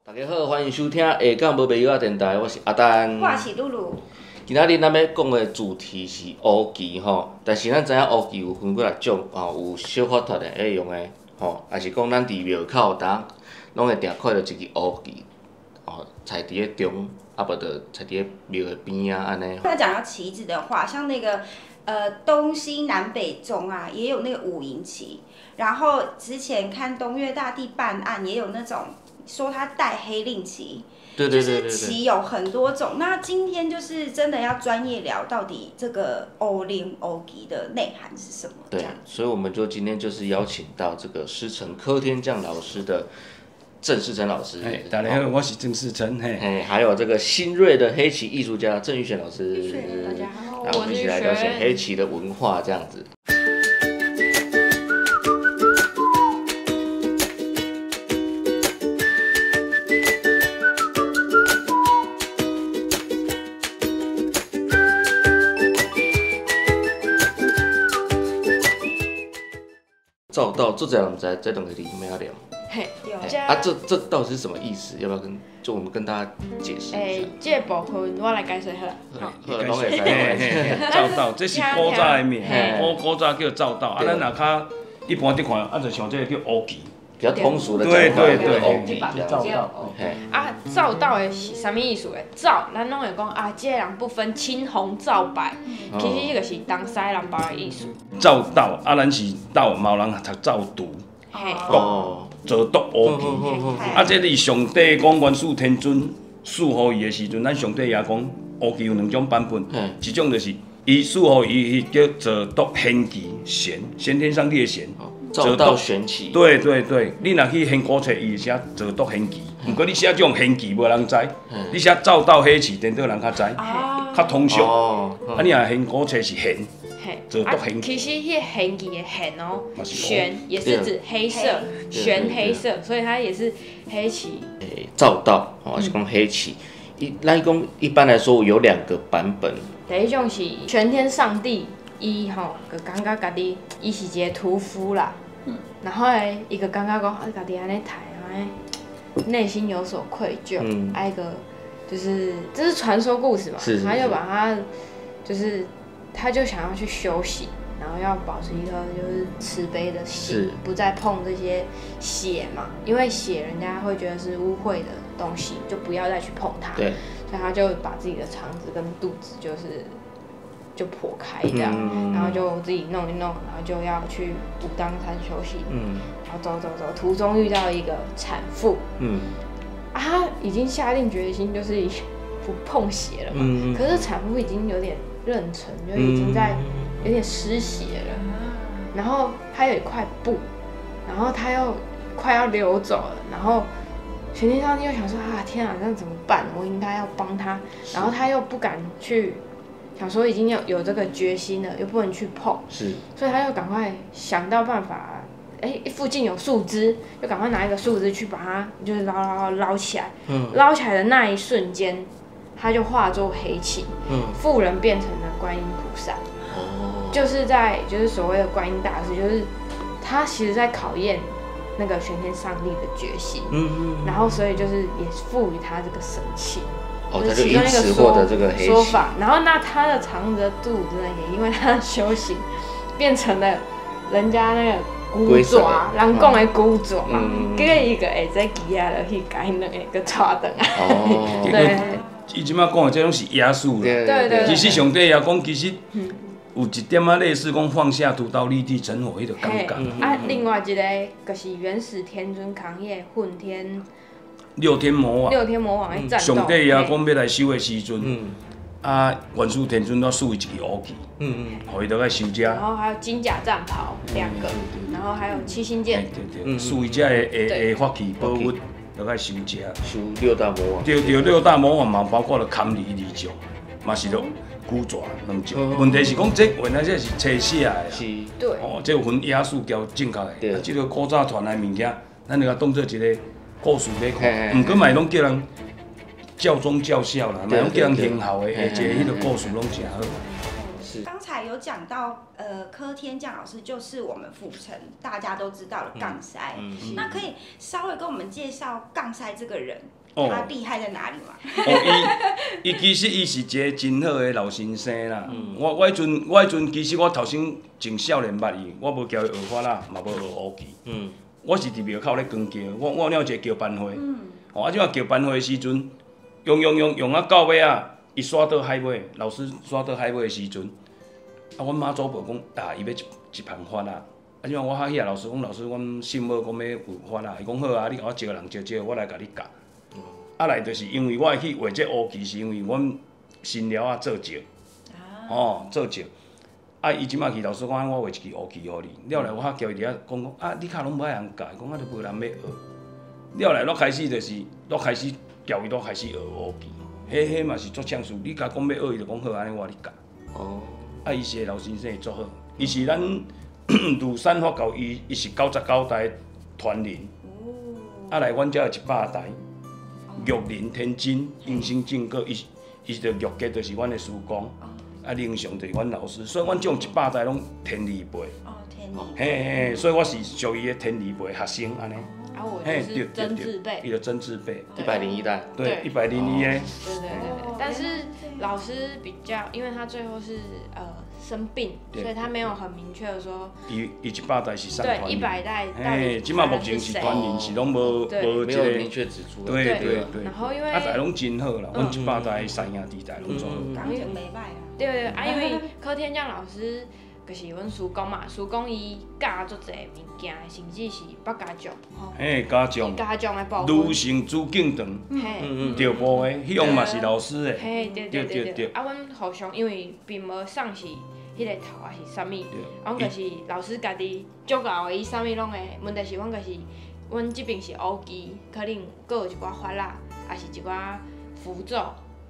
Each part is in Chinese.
大家好，欢迎收听下港无朋友电台，我是阿丹。 我是露露。 今仔日咱要讲的主题是乌旗吼，但是咱知影乌旗有分几啊种吼，有小法团的会用的吼，还是讲咱伫庙口当拢会定看到一支乌旗，吼，踩伫咧中，啊无就踩伫咧庙的边啊安尼。 那讲到旗子的话，像那个东西南北中啊，也有那个五营旗。然后之前看东岳大帝办案，也有那种说他带黑令旗。 对， 就是旗有很多种。那今天就是真的要专业聊，到底这个乌令乌旗的内涵是什么？ 对，所以我们就今天就是邀请到这个师承柯天将老师的郑世成老师。 大家好，我是郑世成。 还有这个新锐的黑旗艺术家郑玉璇老师。 大家好， 那我们一起来了解黑旗的文化，这样子。照道，这人唔知这两个字没有聊。这到底是什么意思？要不要我们跟大家解释一下？ 这部分我来解释好了。 好，拢会使。 照道，这是古早的名，古早叫照道。啊，咱若较一般伫看，就像这个叫乌旗。 比较通俗的讲法，乌旗照道。啊，照道的是啥物意思的？照，咱拢会讲啊，这个人不分青红皂白，其实这个是东西南北的意思。 照道，啊，咱是道，嘛有人读照读，做读乌旗。啊，这是上帝讲元始天尊赐予伊的时阵，咱上帝也讲乌旗有两种版本，一种就是伊赐予伊叫做读献旗先天上帝的先。 照道玄旗。 对，你若去献古册，伊写做读献旗，不过你写这种献旗无人知，你写照道黑旗，颠倒人较知，较通俗。啊，你若献古册是献，做读献旗。 其实迄献旗的献哦，玄也是指黑色，玄黑色，所以它也是黑旗。 照道哦，是讲黑旗。咱讲一般来说有两个版本。 第一种是全天上帝。伊吼，就感觉家己伊是一个屠夫啦，然后咧，伊就感觉讲，家己安尼抬，内心有所愧疚，一个就是这是传说故事嘛，他就把他就是他就想要去修行，然后要保持一颗就是慈悲的心，不再碰这些血嘛，因为血人家会觉得是污秽的东西，就不要再去碰它，对，所以他就把自己的肠子跟肚子就剖开这样，然后就自己弄一弄，然后就要去武当山休息，然后走，途中遇到一个产妇，他已经下定决心就是不碰血了嘛，可是产妇已经有点妊娠，就已经在有点失血了，然后他有一块布，然后他又快要流走了，然后玄天上帝又想说天啊，那怎么办？我应该要帮他，然后他又不敢去。想说已经有这个决心了，又不能去碰，所以他又赶快想到办法，附近有树枝，就赶快拿一个树枝去把它就是捞起来，捞起来的那一瞬间，他就化作黑气，妇人变成了观音菩萨，就是所谓的观音大士，就是他其实在考验那个玄天上帝的决心，然后所以就是也赋予他这个神器。 他就因此获得这个黑说法，然后那他的肠子的肚子呢，也因为他的修行，变成了人家那个古爪，人讲的古爪嘛，结果伊个下再记啊，就去甲迄两个个抓转啊。 对，伊即摆讲的这种是耶稣啦。对。其实上帝也讲，其实有一点仔类似讲放下屠刀立地成佛迄个感觉。 另外一个就是元始天尊扛迄个混天。 六天魔王的战斗， 上帝也讲要来修的时阵，元始天尊都赐伊一支乌旗，互伊倒来修遮。 然后还有金甲战袍2个，然后还有七星剑， 对，赐伊遮的法器宝物，倒来修遮。 修六大魔王。 对，六大魔王嘛，包括了坎离二将，嘛是着古爪两将。问题是讲这原来这是车写的， 对， 这有分野史交正确的，这个古早传来物件，咱就甲当做一个。故事要看，毋过嘛拢叫人教宗教孝啦，嘛拢叫人行孝的，一个迄个故事拢真好。 是。 刚才有讲到，柯天将老师就是我们府城大家都知道的杠塞，那可以稍微跟我们介绍杠塞这个人，他厉害在哪里吗？ 伊其实伊是一个真好的老先生啦。我迄阵其实我头先真少年捌伊，我无教伊学法啦，嘛无学乌旗。我是伫庙口咧扛桥，我了一个桥班会。即摆桥班会的时阵，用啊到尾啊，伊刷到海尾，老师刷到海尾的时阵，阮妈祖婆讲伊要一盘发啦。即摆我遐老师讲，老师阮姓某讲要有发啦，伊讲好啊，你甲我招人招，我来甲你教。来就是因为我会去画这乌旗，是因为阮新寮啊做石，做石。伊即摆去老师讲，我画一支乌旗互你。了来我交伊伫遐讲你骹拢无爱人教，讲都无人要学。了来，我开始就是，我开始交伊，我开始学乌旗。迄嘛是足呛事，你甲讲要学，伊就讲好，安尼我你教。伊是个老先生，足好。伊是咱庐山佛教，伊是99代传人。来，阮遮有100代。玉林天津应生正果，伊着玉阶就是阮的师公，灵上就是阮老师，所以阮种100代拢天理辈。天理。所以我是属于天理辈学生安尼。 我就是曾字辈。 伊就曾字辈。 101代。 对，101个。 对。但是老师比较，因为他最后是生病，所以他没有很明确的说。伊 100代是上传人。 对，100代。 即马目前是传人，是拢无没有明确指出。 对。 然后因为代拢真好啦，阮100代三兄弟代拢做好。 感情袂歹啊。 对，因为柯天将老师。就是阮师公嘛，师公伊教足侪物件，甚至是北家将，家将的部分， 女性主敬堂，着部的，迄样嘛是老师的。 对。阮互相因为并无送是迄个头还是啥物，阮就是老师家己足够的，伊啥物拢会。问题是阮就是阮即边是乌旗，可能阁有一寡法啦，也是一寡符咒。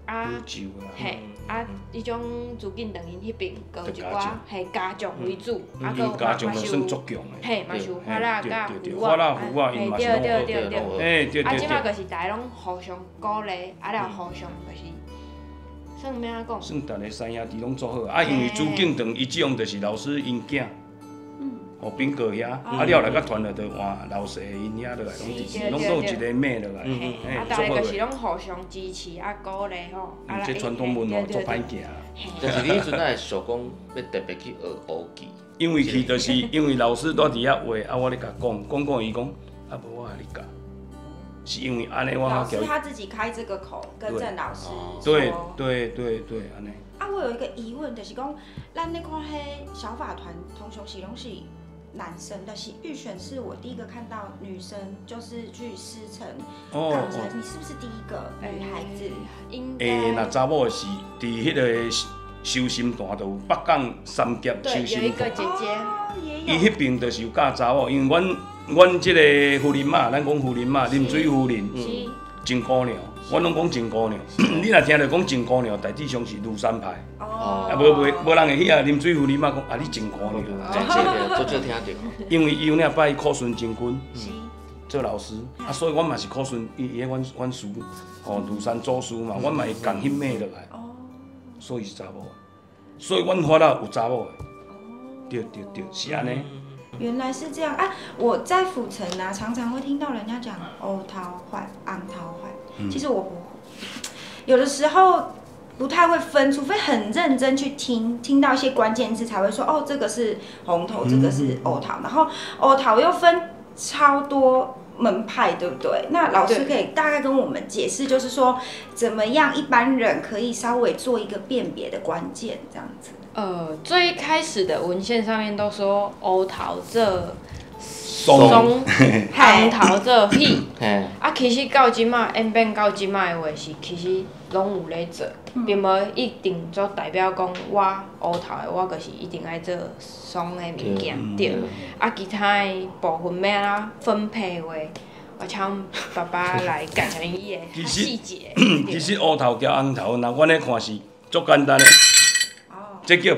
迄种主敬堂因迄边，搁有一寡家将为主， 家将就算足强的， 嘛是有法啦甲符啊，因嘛是拢学对。即摆就是大家拢互相鼓励，了互相就是算咩啊讲？ 算逐个三兄弟拢做好，因为主敬堂伊即样就是老师因囝。兵哥遐，了来甲团落就换老师因遐落来，拢都有一个妹落来， 大家就是拢互相支持鼓励吼。 这传统文化足歹行。 但是你迄阵会想讲要特别去学乌旗？ 因为去就是因为老师在伫遐画，我咧甲讲伊讲，无我甲你教，是因为安尼我老师他自己开这个口，跟郑老师说。 对，安尼。 我有一个疑问，就是讲，咱咧看迄小法团，通常是拢是。男生，但是预选是我第一个看到女生，就是去师承杠塞，你是不是第一个女孩子？ 那查某是伫迄个修心坛，就有北港三杰修心坛。 有一个姐姐， 伊迄边就是有教查某，因为阮即个夫人嘛，咱讲夫人嘛，啉水夫人，真姑娘，阮拢讲真姑娘。你若听着讲真姑娘，大致上是庐山派。无人会去啊！啉水夫人嘛讲你真姑娘。 足少听到。 因为伊有领拜柯顺真君做老师，所以阮嘛是柯顺，伊阮师，庐山祖师嘛，阮嘛会共迄妹落来。所以是查某，所以阮法啦有查某的。对，是安尼。 原来是这样啊！我在府城啊，常常会听到人家讲欧桃坏、昂桃坏。其实我不，有的时候不太会分，除非很认真去听到一些关键字，才会说这个是红头，这个是欧桃。然后欧桃又分超多门派，对不对？那老师可以大概跟我们解释，就是说怎么样一般人可以稍微做一个辨别的关键，这样子。 最开始的文献上面都说欧桃这松， 红桃这屁，其实到即马演变到即马的话是，其实拢有咧做，并无一定做代表讲我乌头的，我就是一定爱做松的物件，对。其他的部分要安怎分配话，我请爸爸来讲讲伊的细节。 其实乌头加红头，那阮咧看是足简单的。这叫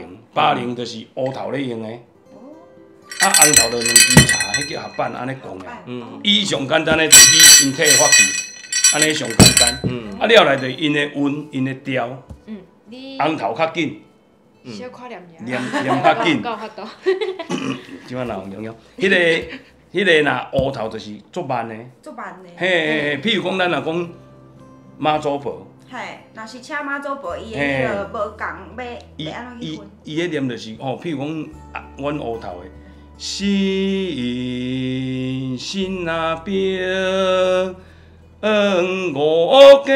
80就是乌头咧用的，红头就两支茶，迄叫合板安尼讲的。伊上简单的就是身体发气，安尼上简单。了来就因的韵、因的调。红头较紧， 小看念者。 念较紧。 够法度。 即摆人用用，迄个若乌头就是足慢的。 足慢的。 嘿，譬如讲咱若讲妈祖婆。 嘿，若是请妈祖婆，伊的迄个无共要安怎去分？ 伊迄念就是譬如讲阮乌头的，心那边。五家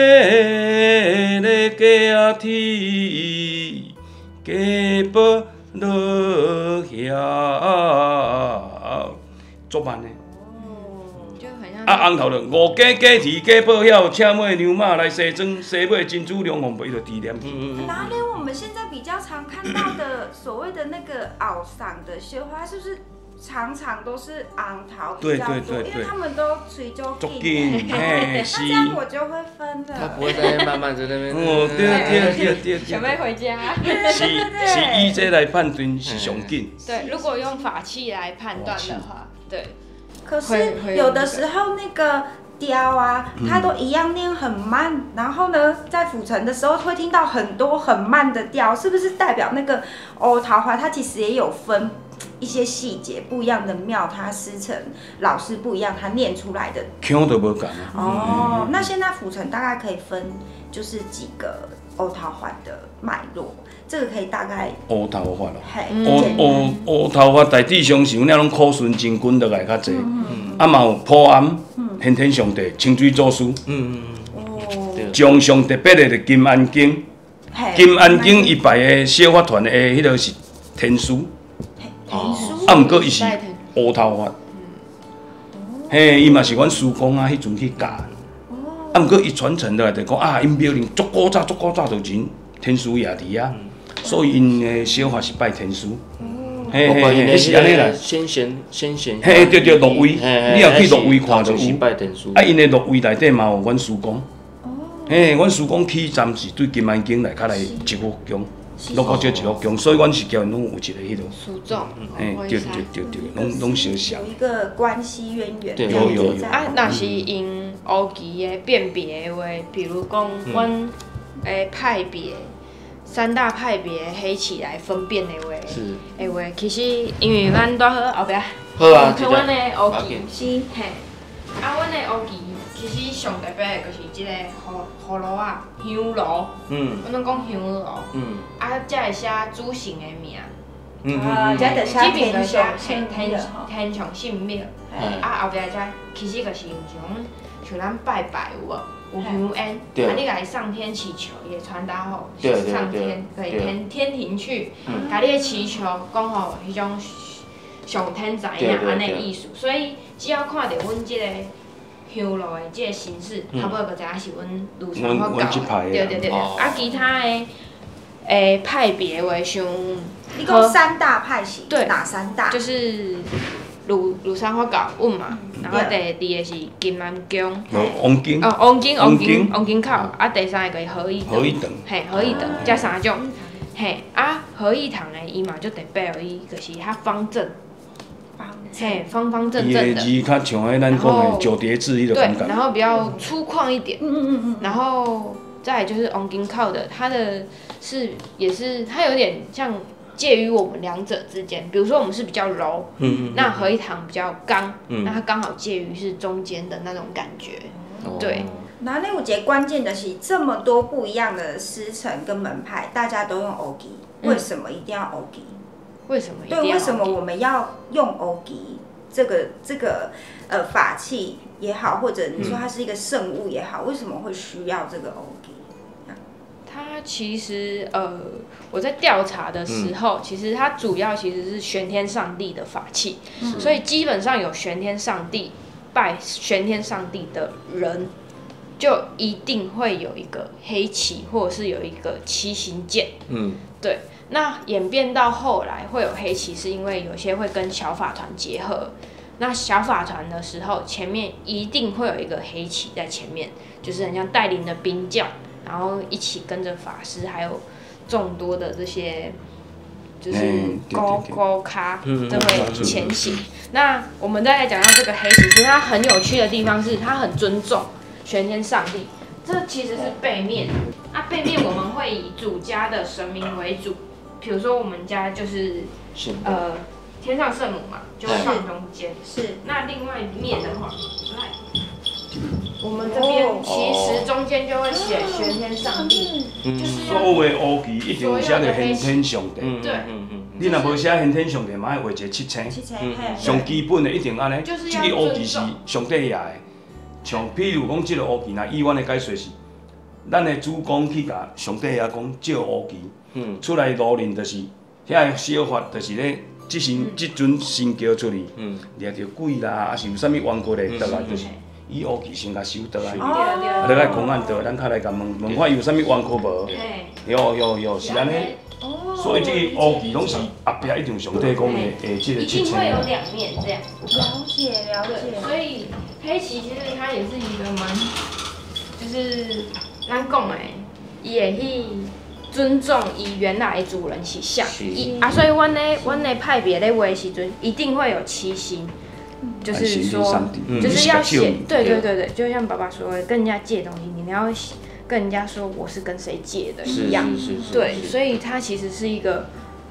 咧家天，家宝落晓，足慢的。 就很像。 红头就五家家天家宝晓，请买牛马来西装，西买珍珠龙凤杯就低念。 哪里我们现在比较常看到的所谓的那个鳌嗓的绣花，是不是？常常都是红头比较多，因为他们都嘴就紧，那这样我就会分的。 他不会在那慢慢在那边。 哦，对。 想要回家。 是以这来判断是上紧。 对，如果用法器来判断的话，对。 可是有的时候那个调啊，它都一样念很慢，然后呢，在府城的时候会听到很多很慢的调，是不是代表那个欧桃花它其实也有分？一些细节不一样的庙，它师承老师不一样，它念出来的腔都无共啊。 哦，那现在府城大概可以分就是几个欧桃花的脉络，这个可以大概。 乌头发咯， 乌头发大致上是有那种苦顺真君的来较济，啊嘛有普安、先天上帝、清水祖师，将上特别的就金安经，金安经伊拜的小法团的迄个是天师。啊，毋过伊是乌头发，嘿，伊嘛是阮师公啊，迄阵去教。啊，毋过伊传承落来就讲啊，因庙里足古早就前天师爷伫啊，所以因的小法是拜天师。嘿，迄是安尼啦。 先贤。 嘿，对鹿位，你若去鹿位看就有。 拜天师。 啊，因的鹿位内底嘛有阮师公。嘿，阮师公起站是对金安经来较来一福宫。鹿角石一路宫，所以阮是叫拢有一个迄落。书种，对，拢相像。 有一个关系渊源。 有。 啊，若是用乌旗的辨别的话，比如讲，阮的派别3大派别的黑旗来分辨的话，其实因为咱在后壁， 好啊， 看阮的乌旗，嘿，啊，阮的乌旗。其实上特别的就是即个葫芦啊，香炉，阮拢讲香炉，啊，才会写主神的名， 才会写天上圣庙，啊后壁才其实就是像咱拜拜有无？有香烟，啊你家己上天祈求，也传达好上天，可以天庭去，家你的祈求讲吼迄种上天知影安尼意思，所以只要看到阮即个。香炉的即个形式，差不多就知影是阮庐山法教的，对。啊，其他的派别话，像你讲3大派系，哪3大？ 就是庐山法教阮嘛，然后第2个是金安宫，王金口，啊第3个就是合一堂，嘿，合一堂，这3种，嘿，啊合一堂的伊嘛就特别有伊，就是它方正。嘿，方正的， 伊的字较像迄咱讲的九叠字迄个风格， 对，然后比较粗犷一点，然后再来就是王金靠的，它的也是它有点像介于我们两者之间，比如说我们是比较柔，那合一堂比较刚，那它刚好介于是中间的那种感觉，对。 那有一个关键的是这么多不一样的师承跟门派，大家都用欧吉，为什么一定要欧吉？ 为什么一定要？ 对，为什么我们要用欧吉这个法器也好，或者你说它是一个圣物也好，为什么会需要这个欧吉？ 它其实我在调查的时候，其实它主要其实是玄天上帝的法器，所以基本上有玄天上帝拜玄天上帝的人，就一定会有一个黑旗，或者是有一个七星剑。对。那演变到后来会有黑旗，是因为有些会跟小法团结合。那小法团的时候，前面一定会有一个黑旗在前面，就是很像带领的兵将，然后一起跟着法师，还有众多的这些就是高咖就会前行。那我们再来讲到这个黑旗，其实它很有趣的地方是，它很尊重玄天上帝。这其实是背面，背面我们会以主家的神明为主。 比如说我们家就是天上圣母嘛，就会放中间。 是。 那另外一面的话，我们这边其实中间就会写玄天上帝，就是所有的乌旗一定有写着玄天上帝。 对。 你若无写玄天上帝，嘛要画一个七星。上基本的一定安尼，这个乌旗是上帝爷的。像譬如讲，这个乌旗，那以阮的解说是，咱的主公去甲上帝爷讲借乌旗，出来路人就是遐个小法，就是咧即阵神叫出去，掠着鬼啦，还是有啥物冤屈的倒来，就是以乌旗先甲收倒来，啊，来公安倒，咱较来甲问看伊有啥物冤屈无？有是安尼。所以这个乌旗拢是后壁一定上帝讲的，这个一定会有两面这样。 了解。 所以黑旗其实它也是一个蛮，就是咱讲的，伊会去尊重伊原来的主人是啥。所以阮的派别咧画的时阵，一定会有七星，就是说，就是要写，对，就像爸爸说的，跟人家借东西，你要跟人家说我是跟谁借的一样，对，所以它其实是一个，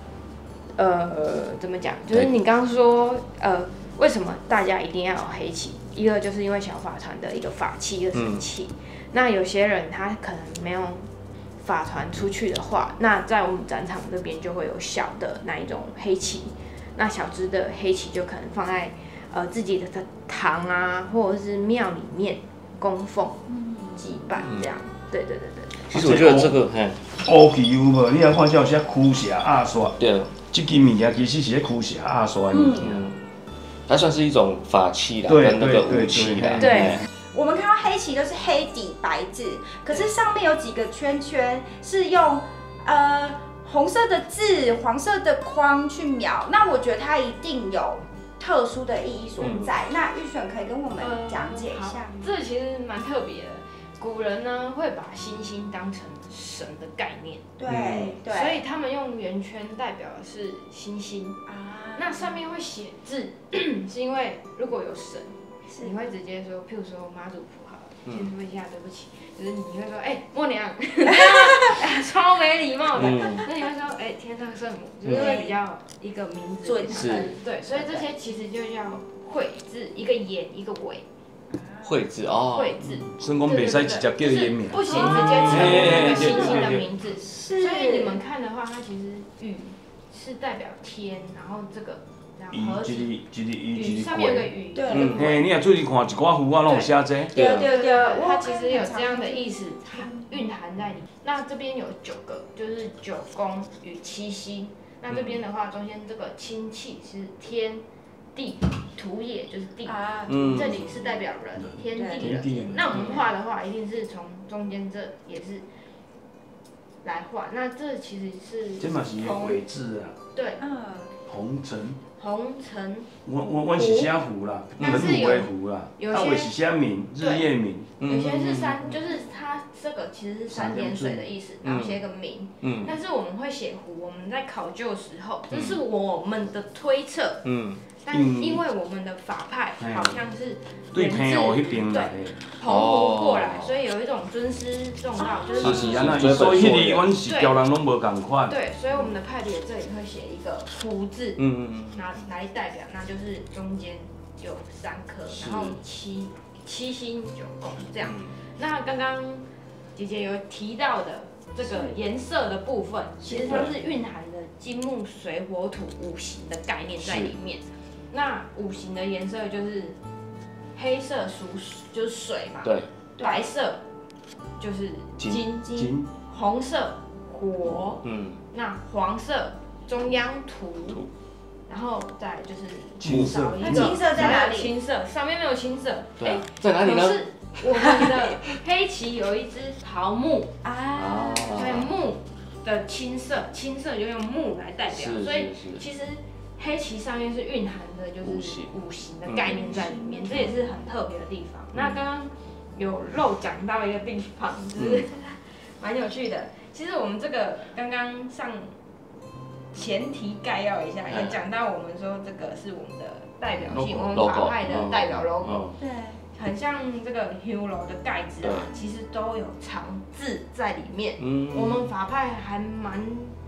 怎么讲？就是你刚刚说，为什么大家一定要有黑旗？一个就是因为小法团的一个法器，一个神器。那有些人他可能没有法团出去的话，那在我们展场这边就会有小的那一种黑旗，那小只的黑旗就可能放在自己的堂啊，或者是庙里面供奉、祭拜这样。对。 其实我觉得这个， 乌旗有无？你来看下有些驱邪压煞。 对。 这件物件其实是咧驱邪压煞的物件。 它算是一种法器啦，跟那个武器啦。 对。我们看到黑旗都是黑底白字，可是上面有几个圈圈是用红色的字、黄色的框去描。那我觉得它一定有特殊的意义所在。那玉璇可以跟我们讲解一下。 这其实蛮特别的。古人呢会把星星当成神的概念， 对， 所以他们用圆圈代表的是星星啊。那上面会写字，是因为如果有神，你会直接说，譬如说妈祖婆好了，先说一下对不起，就是你会说，默娘，超没礼貌的。那你会说，天上圣母，就是会比较一个名字，对，所以这些其实就叫讳字，一个言一个尾。 讳字哦， 讳字， 所以讲袂使直接叫伊名， 不行直接称那个星星的名字。所以你们看的话，它其实雨是代表天，然后这个合体，雨上面有个雨， 对，你若注意看一寡符啊，拢有写这。 对，它其实有这样的意思，蕴含在里。那这边有9个，就是9宫与7星。那这边的话，中间这个清气是天。地土也就是地，这里是代表人，天地人。那我们画的话，一定是从中间这也是来画。那这其实是这嘛是绘字啊。 对， 红尘。 我是写符啦，人符的符啦，有些是写明，日夜明。 有些是就是它这个其实是3点水的意思，然后写个明。但是我们会写符，我们在考究的时候，这是我们的推测。但因为我们的法派好像是对澎湖迄边来的， 澎湖过来，所以有一种尊师重道，就是所以迄里阮是教人拢无共款。 对，所以我们的派别这里会写一个福字，来代表，那就是中间有3颗，然后七星9宫这样。那刚刚姐姐有提到的这个颜色的部分，其实它是蕴含着金木水火土5行的概念在里面。那5行的颜色就是黑色就是水嘛， 对， 白色就是金，红色火，那黄色中央土，然后再就是青色， 青色在哪里？ 青色上面没有青色， 在哪里呢？ 是我们的黑旗有一只桃木啊，所以木的青色就用木来代表，所以其实。黑旗上面是蕴含的就是5行的概念在里面，这也是很特别的地方。那刚刚有漏讲到一个地方，就是蛮有趣的。其实我们这个刚刚上前提概要一下，有讲到我们说这个是我们的代表性，我们法派的代表 logo， 对，很像这个 Hero 的盖子啊，其实都有藏字在里面。我们法派还蛮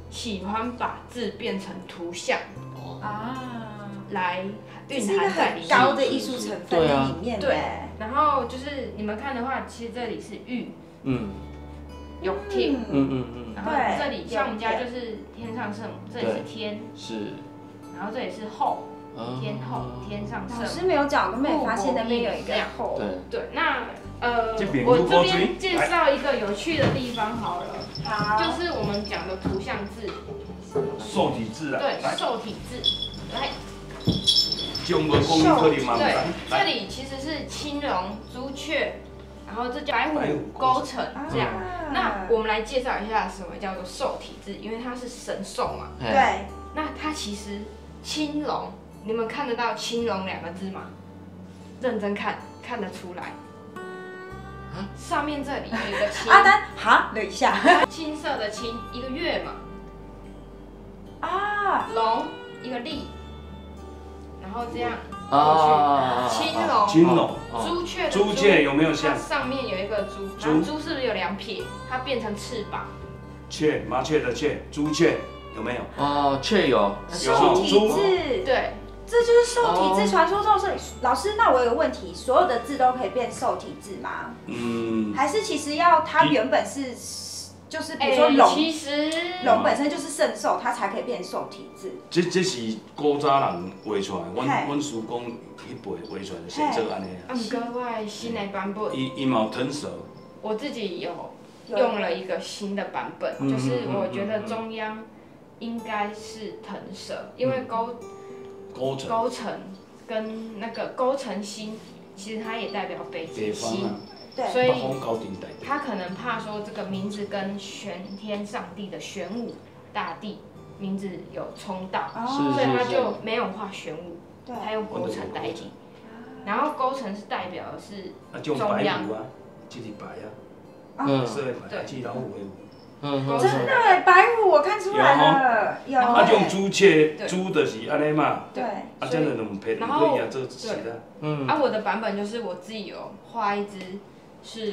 喜欢把字变成图像啊， 来蕴这是一个很含在里面。 高的艺术成分在里面对耶。 然后就是你们看的话，其实这里是玉， 嗯有天，然后对这里像我们家就是天上圣母，这里是天， 是， 然后这里是后，天后天上圣母。 老师没有讲，我都没有发现那边有一个后。 对，那这边我这边介绍一个有趣的地方好了， 好， 就是我们讲的图像字， 瘦体字啊， 对，瘦体字，来， 中国公可能嘛， 对，这里其实是青龙、朱雀，然后这叫白虎勾陈这样。那我们来介绍一下什么叫做瘦体字，因为它是神兽嘛。 对。 那它其实青龙，你们看得到青龙2个字吗？认真看，看得出来。上面这里有一个青。 阿丹，哈了一下。 青色的青，一个月嘛。 啊。 龙，一个立。然后这样啊， 青龙，朱雀的朱雀有没有像？ 它上面有一个朱，然后朱是不是有2撇？它变成翅膀。 雀，麻雀的雀，朱雀有没有？ 哦，雀有。 瘦体字， 对， 这就是瘦体字传说中是。老师，那我有个问题，所有的字都可以变瘦体字吗？还是其实要它原本是，就是比如说龙， 其实龙本身就是圣兽，它才可以变瘦体字。 这是古早人画出来，阮叔公迄辈画出来就成做安尼啊。 不过新的版本， 伊嘛有腾蛇。 我自己有用了一个新的版本，就是我觉得中央应该是腾蛇，因为勾陈跟那个勾陈星，其实它也代表北极星，所以他可能怕说这个名字跟玄天上帝的玄武大帝名字有冲到，所以他就没有画玄武，他用勾陈代替。然后勾陈是代表的是中央， 这是白啊，色的白，这老虎的虎。 真的哎，白虎我看出来了，有。 啊，用朱雀，朱就是安尼嘛。 对。 啊，这样两片，两对也做是的。 啊，我的版本就是我自己有画一只是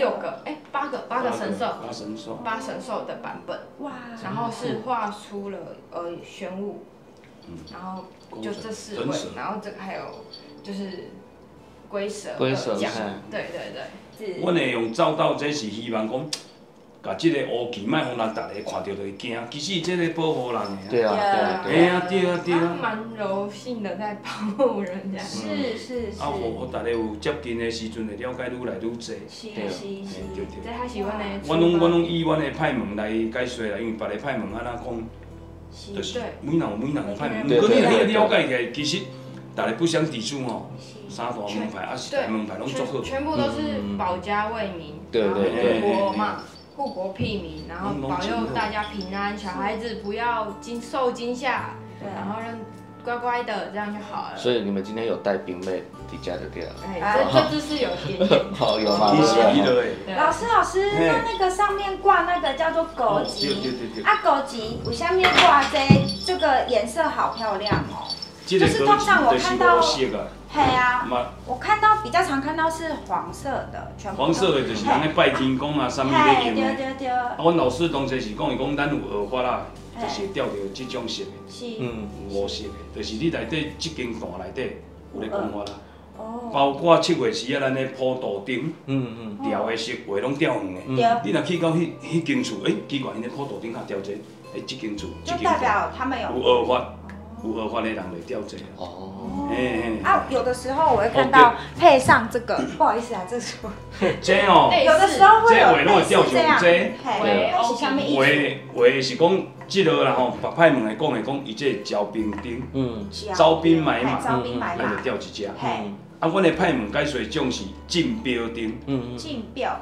8个神兽，8神兽的版本。哇。然后是画出了玄武，然后就这4位，然后这个还有就是龟蛇奖，对。 阮会用照到，这是希望讲。甲即个乌旗，莫互人逐个看到就会惊。其实即个保护人的。 对啊。 对啊。 他蛮柔性的在保护人家。 是。 啊，我逐个有接近的时阵，会了解愈来愈侪。 是。 这他喜欢的。 阮拢以阮的派门来解说啦，因为别个派门安怎讲，就是每人有每人的派门。不过你了解起来，其实逐个不相抵触吼。三大门派啊，四大门派拢足好。 全部都是保家卫民， 对。 护国嘛。护国庇民，然后保佑大家平安，小孩子不要受惊吓，然后让乖乖的，这样就好了。 所以你们今天有带兵妹底下就对了。 这只是有点。 好，有吗？ 老师，那个上面挂那个叫做枸杞，啊，枸杞为什么挂这个颜色好漂亮哦？就是通常我看到。嘿啊，我看到比较常看到是黄色的，全部。 黄色的就是咱咧拜天公啊，啥物咧用的。 对。 啊，阮老师当初是讲，伊讲咱有荷花啦，就是钓着即种色的。 是。 有5色的，就是你内底即间段内底有咧讲法啦。包括7月时啊，咱咧普渡顶，钓的色话拢钓黄的。你若去到迄间厝，奇怪，因咧普渡顶较钓这，即间厝。 就代表他们有荷花。有荷花的人会钓这个。 啊，有的时候我会看到配上这个，不好意思啊，这是这哦， 有的时候会有类似这样，话是讲，即落啦吼，白派门来讲伊这招兵丁，招兵买马，咱就钓一只。啊，阮的派门解说种是进标丁， 进标，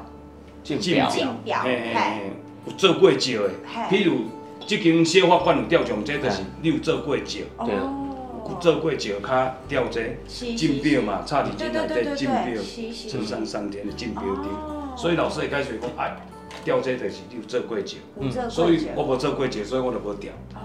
有做过招的，譬如。即间小法馆有钓上这，就是你有做过招，有做过招，较钓这进标嘛，插伫这内底进标，春山3天的进标丁。所以老师会解说讲，钓这就是你有做过招，所以我无做过招，所以我就无钓。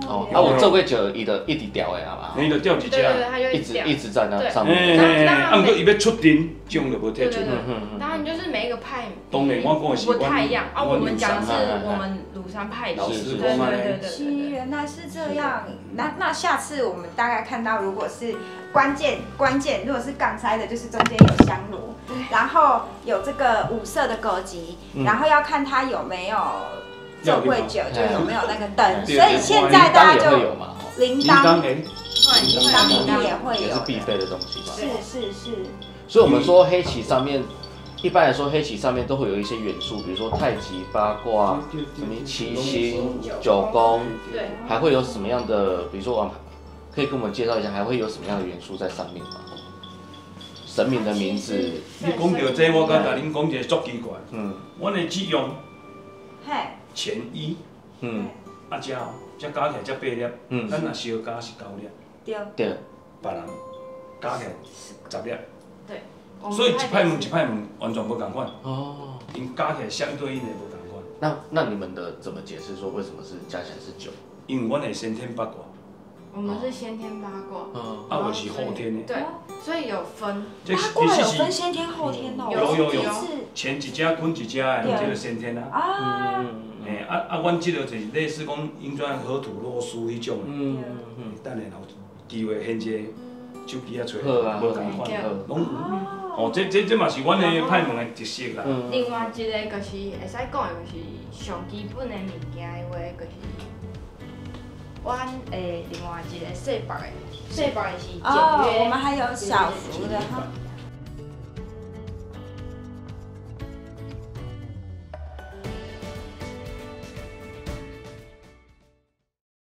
哦，啊，有做过就伊就一直调的啊嘛， 伊就钓一只， 对，它就一直在那上嘿面。 啊，毋过伊要出阵，种就无摕出。 当然就是每一个派当然，我讲的是不太一样啊。我们讲的是阮我们庐山派的， 老师对讲是原来是这样。那下次我们大概看到，如果是关键，如果是杠塞的，就是中间有香炉，然后有这个五色的果吉，然后要看它有没有做贵酒，就有没有那个灯。所以现在大家就铃铛也会有， 也是必备的东西嘛。 是。 所以我们说黑棋上面，一般来说黑棋上面都会有一些元素，比如说太极、八卦、什么七星、九宫， 对， 还会有什么样的？比如说，可以跟我们介绍一下，还会有什么样的元素在上面吗？神明的名字。 你讲到这，我甲恁讲一个足奇怪。阮的只用前一，啊这加起来才8粒，咱若小加是9粒。 对。 别人加起来10粒。 对。 所以一派门完全无同款。 哦。 因加起来相对应的无同款。 那你们的怎么解释说为什么是加起来是9？ 因为阮的先天八卦。 我们是先天八卦， 啊，我是后天的。 对，所以有分。 八卦有分先天后天哦。 有。前一只坤一只的，这个先天啊。 啊。 阮这个就是类似讲阴转河土洛书迄种的。等下后机会现这手机啊找，无同款，拢有。哦，这嘛是阮的派门的特色啦。 另外一个就是会使讲的，就是上基本的物件的话，就是。阮另外一个细白的是简约。 我们还有小幅的哈。